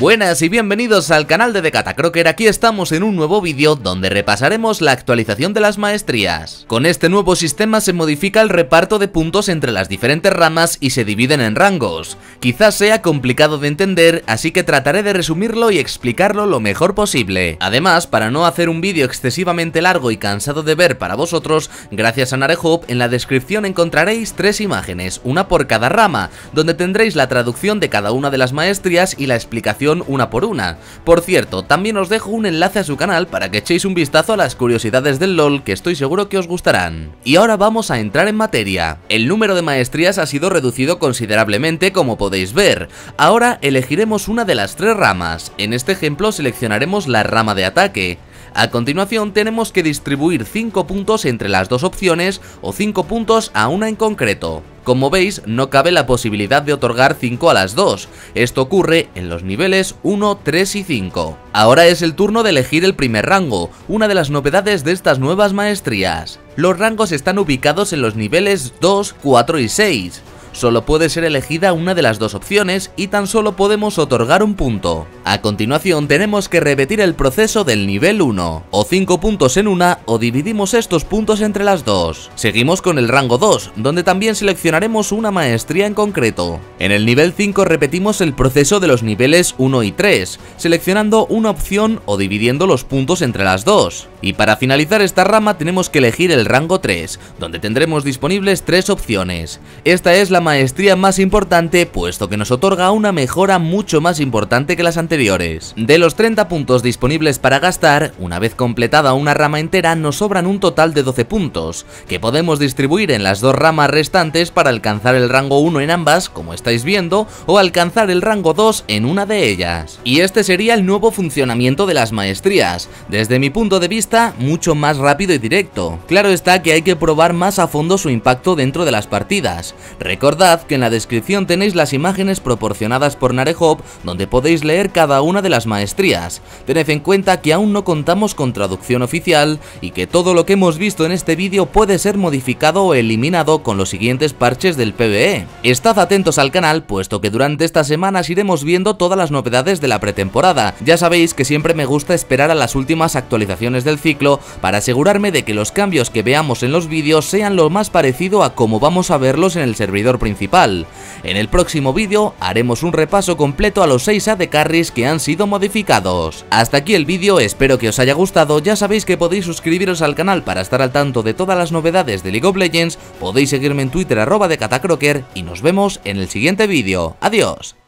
Buenas y bienvenidos al canal de Catacroker. Aquí estamos en un nuevo vídeo donde repasaremos la actualización de las maestrías. Con este nuevo sistema se modifica el reparto de puntos entre las diferentes ramas y se dividen en rangos. Quizás sea complicado de entender, así que trataré de resumirlo y explicarlo lo mejor posible. Además, para no hacer un vídeo excesivamente largo y cansado de ver para vosotros, gracias a Narehub en la descripción encontraréis 3 imágenes, una por cada rama, donde tendréis la traducción de cada una de las maestrías y la explicación una por una. Por cierto, también os dejo un enlace a su canal para que echéis un vistazo a las curiosidades del LoL, que estoy seguro que os gustarán. Y ahora vamos a entrar en materia. El número de maestrías ha sido reducido considerablemente, como podéis ver. Ahora elegiremos una de las 3 ramas. En este ejemplo seleccionaremos la rama de ataque. A continuación tenemos que distribuir 5 puntos entre las 2 opciones o 5 puntos a una en concreto. Como veis, no cabe la posibilidad de otorgar 5 a las 2. Esto ocurre en los niveles 1, 3 y 5. Ahora es el turno de elegir el primer rango, una de las novedades de estas nuevas maestrías. Los rangos están ubicados en los niveles 2, 4 y 6. Solo puede ser elegida una de las 2 opciones y tan solo podemos otorgar un punto. A continuación tenemos que repetir el proceso del nivel 1, o 5 puntos en una o dividimos estos puntos entre las 2. Seguimos con el rango 2, donde también seleccionaremos una maestría en concreto. En el nivel 5 repetimos el proceso de los niveles 1 y 3, seleccionando una opción o dividiendo los puntos entre las 2. Y para finalizar esta rama tenemos que elegir el rango 3, donde tendremos disponibles 3 opciones. Esta es la maestría más importante, puesto que nos otorga una mejora mucho más importante que las anteriores. De los 30 puntos disponibles para gastar, una vez completada una rama entera nos sobran un total de 12 puntos, que podemos distribuir en las 2 ramas restantes para alcanzar el rango 1 en ambas, como estáis viendo, o alcanzar el rango 2 en una de ellas. Y este sería el nuevo funcionamiento de las maestrías, desde mi punto de vista mucho más rápido y directo. Claro está que hay que probar más a fondo su impacto dentro de las partidas. Recordad que en la descripción tenéis las imágenes proporcionadas por Narehub, donde podéis leer cada una de las maestrías. Tened en cuenta que aún no contamos con traducción oficial y que todo lo que hemos visto en este vídeo puede ser modificado o eliminado con los siguientes parches del PvE. Estad atentos al canal, puesto que durante estas semanas iremos viendo todas las novedades de la pretemporada. Ya sabéis que siempre me gusta esperar a las últimas actualizaciones del ciclo para asegurarme de que los cambios que veamos en los vídeos sean lo más parecido a como vamos a verlos en el servidor principal. En el próximo vídeo haremos un repaso completo a los 6 AD Carries que han sido modificados. Hasta aquí el vídeo, espero que os haya gustado. Ya sabéis que podéis suscribiros al canal para estar al tanto de todas las novedades de League of Legends, podéis seguirme en Twitter @decatacroker y nos vemos en el siguiente vídeo. Adiós.